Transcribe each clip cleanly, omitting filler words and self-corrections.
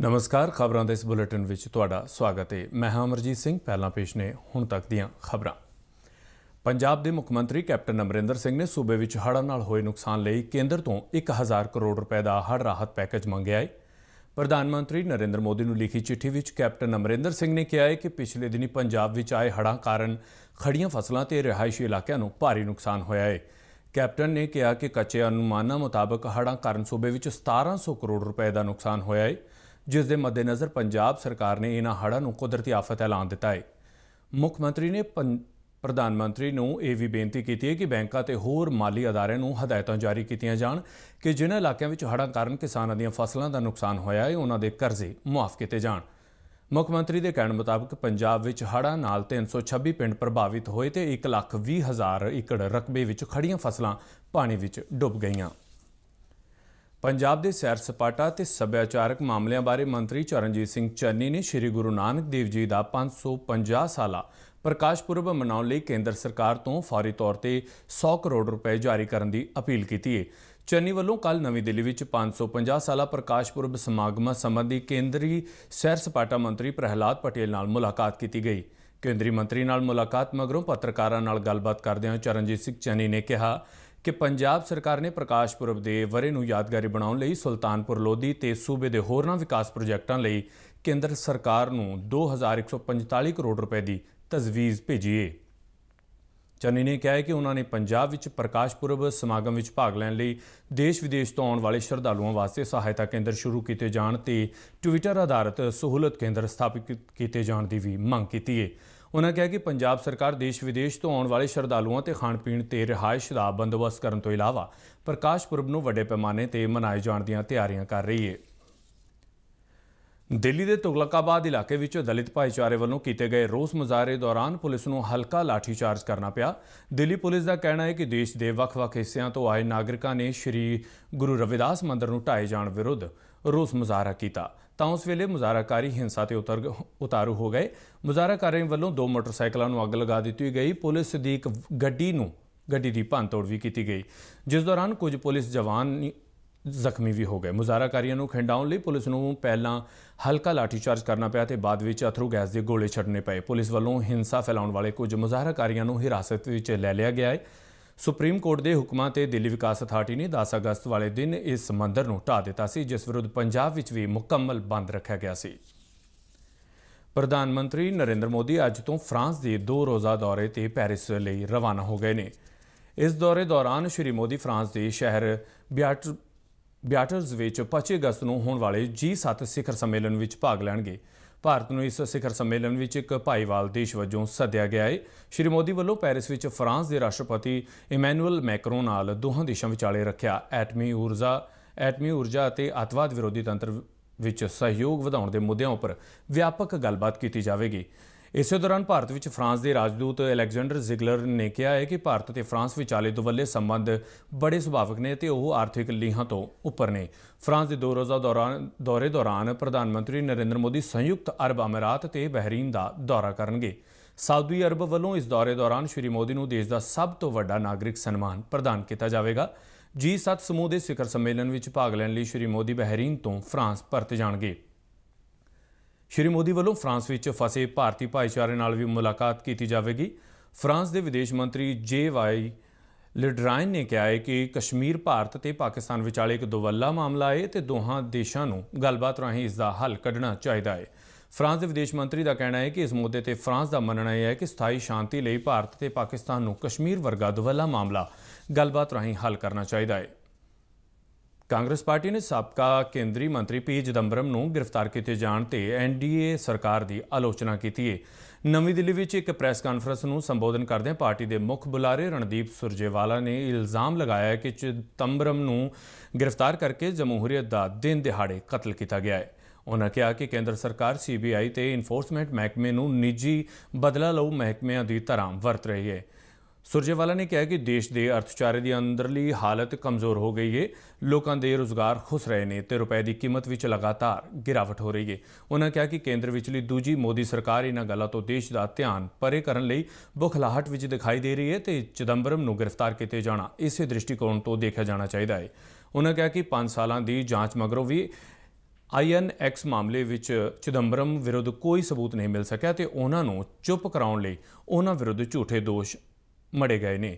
नमस्कार। खबरों के इस बुलेटिन में तुहाडा स्वागत है। मैं हाँ अमरजीत सिंह। पहला पेश ने हुण तक दीआं खबरां। पंजाब के मुख मंत्री कैप्टन अमरिंदर सिंह ने सूबे में हड़੍ਹਾਂ नाल होए नुकसान लई केंद्र तो 1000 करोड़ रुपए का हड़ राहत पैकेज मंगिया है। प्रधानमंत्री नरेंद्र मोदी नूं लिखी चिट्ठी विच कैप्टन अमरिंदर सिंह ने कहा है कि पिछले दिनी पंजाब विच आए हड़੍ਹਾਂ कारण खड़ियां फसलों ते रिहायशी इलाकों नूं भारी नुकसान होया है। कैप्टन ने कहा कि कच्चे अनुमानां मुताबक हड़੍ਹਾਂ कारण सूबे विच 1700 करोड़ रुपए का नुकसान होया है, जिस दे मद्देनज़र पंजाब सरकार ने इन्हां हड़੍ਹਾਂ नूं कुदरती आफत ऐलान दिता है। मुख मंत्री ने प्रधानमंत्री नूं यह भी बेनती की है कि बैंकां ते होर माली अदारिਆਂ नूं हदायतां जारी कीतियां जाण कि जिन्हां इलाकों में हड़੍ਹਾਂ कारण किसानां दीआं फसलों का नुकसान होया है उन्हां दे कर्जे मुआफ किए जाण। मुख मंत्री के कहण मुताबक पंजाब विच हड़੍ਹਾਂ नाल 326 पिंड प्रभावित होए ते 1,20,000 एकड़ रकबे विच खड़ियां फसलां पानी विच डुब गईयां। पंजाब के सैर सपाटा ते सभ्याचारक मामलों बारे मंत्री चरणजीत सिंह चन्नी ने श्री गुरु नानक देव जी का 550 साला प्रकाश पुरब मनाउण लई केंद्र सरकार तो फौरी तौर पर 100 करोड़ रुपए जारी करने की अपील की है। चन्नी वालों कल नवी दिल्ली में 550 साला प्रकाश पुरब समागम संबंधी केंद्रीय सैर सपाटा मंत्री प्रहलाद पटेल नाल मुलाकात की गई। केंद्रीय मंत्री नाल मुलाकात मगरों पत्रकारां नाल गलबात करदिआं चरणजीत सिंह चन्नी ने कहा कि पंजाब सरकार ने प्रकाश पुरब के वरे नूं यादगारी बनाउण लई सुल्तानपुर लोधी ते सूबे के होरनां विकास प्रोजैक्टां लई केंद्र सरकार नूं 2145 करोड़ रुपए की तजवीज़ भेजी है। चन्नी ने कहा है कि उन्होंने पंजाब विच प्रकाश पुरब समागम विच भाग लैण लई देश विदेश तो आउण वाले श्रद्धालुओं वास्ते सहायता केंद्र शुरू किए जाण ते ट्विटर आधारित सहूलत केंद्र स्थापित किए जाण की भी मंग की है। उन्होंने कहा कि पंजाब सरकार देश विदेश तो आने वाले श्रद्धालुओं ते खाण पीण ते रिहायश का बंदोबस्त करने तो इलावा प्रकाश पुरब नूं वड्डे पैमाने ते मनाए जाण दीआं तैयारियां कर रही है। दिल्ली के तुगलकाबाद इलाके विच दलित भाईचारे वालों किए गए रोस मुजाहरे दौरान पुलिस नूं हल्का लाठीचार्ज करना पिया। दिल्ली पुलिस का कहना है कि देश के ਵੱਖ-ਵੱਖ हिस्सों तो आए नागरिकों ने श्री गुरु रविदास मंदिर नूं ढाए जाण विरुद्ध रोस मुजाहरा किया तो उस वेले मुजाहराकारी हिंसा से उतारू हो गए। मुजाहराकारियों वालों 2 मोटरसाइकिलों नूं अग लगा दी गई। पुलिस की एक गड्डी की भंन-तोड़ भी की गई, जिस दौरान कुछ पुलिस जवान ਜ਼ਖਮੀ भी हो गए। मुजाहराकारियों को खिंडाउण लई पुलिस नूं पहलां हल्का लाठीचार्ज करना पिया ते बाद विच अथरू गैस के गोले छड्डने पए। पुलिस वालों हिंसा फैलाउण वाले कुछ मुजाहराकारियों को हिरासत में लै लिया गया है। सुप्रीम कोर्ट के हुक्मां ते दिल्ली विकास अथार्टी ने 10 अगस्त वाले दिन इस मंदिर नूं ढा दिता सी, जिस विरुद्ध पंजाब विच भी मुकम्मल बंद रखा गया सी। प्रधानमंत्री नरेंद्र मोदी अज तो फ्रांस के 2 रोज़ा दौरे ते पैरिस लई रवाना हो गए ने। इस दौरे दौरान श्री मोदी फ्रांस के शहर ब्याटर्स विच 25 अगस्त नूं होण वाले G7 सिखर सम्मेलन विच भाग लैणगे। भारत नूं इस सिखर सम्मेलन विच एक भाईवाल देश वजों सद्दिया गया है। श्री मोदी वालों पैरिस विच फ्रांस के राष्ट्रपति इमैनुअल मैक्रों नाल दोहां देशां विचाले रखिया एटमी ऊर्जा ते अतवाद विरोधी तंत्र विच सहयोग वधाउण दे मुद्दिआं उपर व्यापक गलबात की जाएगी। इस दौरान भारत विच फ्रांस के राजदूत एलेक्जेंडर जिगलर ने कहा है कि भारत ते फ्रांस विचाले दुवल्ले संबंध बड़े सुभाविक ने ते ओह आर्थिक लीहां तो उपर ने। फ्रांस के 2 रोज़ा दौरे दौरान प्रधानमंत्री नरेंद्र मोदी संयुक्त अरब अमीरात ते बहरीन का दौरा करनगे। सऊदी अरब वालों इस दौरे दौरान श्री मोदी नूं देश का सब तो वड्डा नागरिक सन्मान प्रदान किया जाएगा। G7 समूह के सिखर सम्मेलन में भाग लैण लई श्री मोदी बहरीन तो फ्रांस परत जाणगे। श्री मोदी वालों फ्रांस विच फसे भारतीय भाईचारे नाल भी मुलाकात की जाएगी। फ्रांस के विदेश मंत्री JY लिड्राइन ने कहा है कि कश्मीर भारत ते पाकिस्तान विचाले एक दुवल्ला मामला है तो दोहां देशों नूं गलबात राहीं इसका हल कढ़ना चाहिए है। फ्रांस के विदेश मंत्री का कहना है कि इस मुद्दे ते फ्रांस का मनना यह है कि स्थाई शांति लई भारत ते पाकिस्तान नूं कश्मीर वर्गा दुवल्ला मामला गलबात राहीं हल करना चाहिए है। कांग्रेस पार्टी ने साबका केंद्रीय मंत्री P चिदंबरम नूं गिरफ्तार किए जाण ते NDA सरकार की आलोचना की है। नवी दिल्ली में एक प्रैस कानफ्रेंस नूं संबोधन करदे पार्टी के मुख बुलारे रणदीप सुरजेवाला ने इल्ज़ाम लगाया कि चिदंबरम नूं गिरफ्तार करके जमहूरीयत का दिन दिहाड़े कतल किया गया है। उन्होंने कहा कि केंद्र सरकार CBI ते इनफोर्समेंट महकमे नूं निजी बदला लऊ महकमिਆਂ की तरह वरत रही है। सुरजेवाला ने कहा कि देश के अर्थचारे की अंदरली हालत कमज़ोर हो गई है, लोगों के रोज़गार खुस रहे हैं तो रुपए की कीमत में लगातार गिरावट हो रही है। उन्होंने कहा कि केंद्र विचली दूजी मोदी सरकार इन्हां गल्लां तो देश का ध्यान परे करने लई बुखलाहट विच दिखाई दे रही है तो चिदंबरम नूं गिरफ्तार किए जाना इस दृष्टिकोण तो देखा जाना चाहिए है। उन्होंने कहा कि 5 सालों की जांच मगरों भी INX ਮਾਮਲੇ ਵਿੱਚ ਚਿਦੰਬਰਮ ਵਿਰੁੱਧ ਕੋਈ ਸਬੂਤ ਨਹੀਂ ਮਿਲ ਸਕਿਆ ਤੇ ਉਹਨਾਂ ਨੂੰ ਚੁੱਪ ਕਰਾਉਣ ਲਈ ਉਹਨਾਂ ਵਿਰੁੱਧ ਝੂਠੇ ਦੋਸ਼ ਮੜੇ ਗਏ ਨੇ।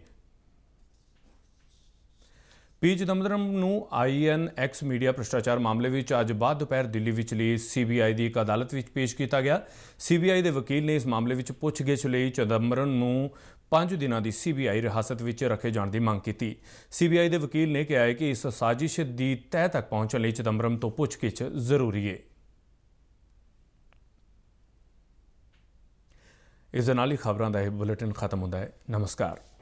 ਪੀ ਚਿਦੰਬਰਮ ਨੂੰ INX ਮੀਡੀਆ ਭ੍ਰਿਸ਼ਟਾਚਾਰ ਮਾਮਲੇ ਵਿੱਚ ਅੱਜ ਬਾਅਦ ਦੁਪਹਿਰ ਦਿੱਲੀ ਵਿਚਲੀ CBI ਦੀ ਇੱਕ ਅਦਾਲਤ ਵਿੱਚ ਪੇਸ਼ ਕੀਤਾ ਗਿਆ। CBI ਦੇ ਵਕੀਲ ਨੇ ਇਸ ਮਾਮਲੇ ਵਿੱਚ ਪੁੱਛਗਿੱਛ ਲਈ ਚਿਦੰਬਰਮ ਨੂੰ 5 ਦਿਨਾਂ ਦੀ CBI ਹਿਰਾਸਤ ਵਿੱਚ ਰੱਖੇ ਜਾਣ ਦੀ ਮੰਗ ਕੀਤੀ। CBI ਦੇ ਵਕੀਲ ਨੇ ਕਿਹਾ ਹੈ ਕਿ ਇਸ ਸਾਜ਼ਿਸ਼ ਦੀ ਤਹਿ ਤੱਕ ਪਹੁੰਚਣ ਲਈ ਚਿਦੰਬਰਮ ਤੋਂ ਪੁੱਛਗਿੱਛ ਜ਼ਰੂਰੀ ਹੈ। ਇਸ ਦੇ ਨਾਲ ਹੀ ਖਬਰਾਂ ਦਾ ਇਹ ਬੁਲੇਟਿਨ ਖਤਮ ਹੁੰਦਾ ਹੈ। ਨਮਸਕਾਰ।